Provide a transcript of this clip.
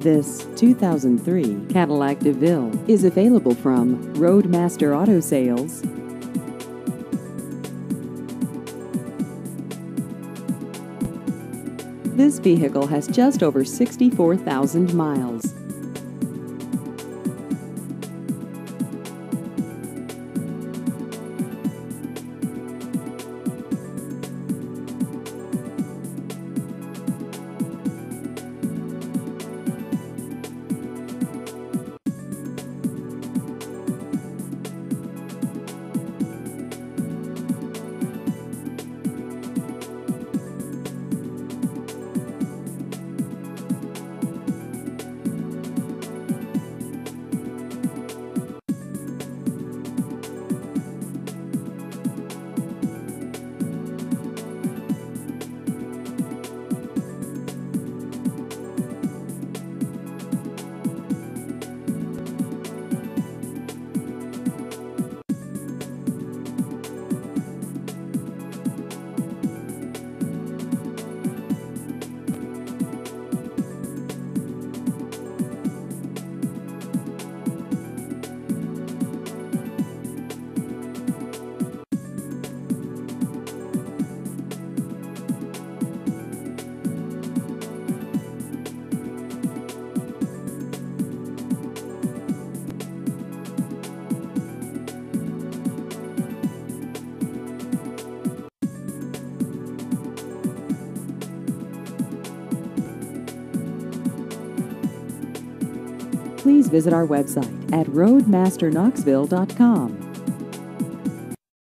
This 2003 Cadillac DeVille is available from Roadmaster Auto Sales. This vehicle has just over 64,000 miles. Please visit our website at roadmasterknoxville.com.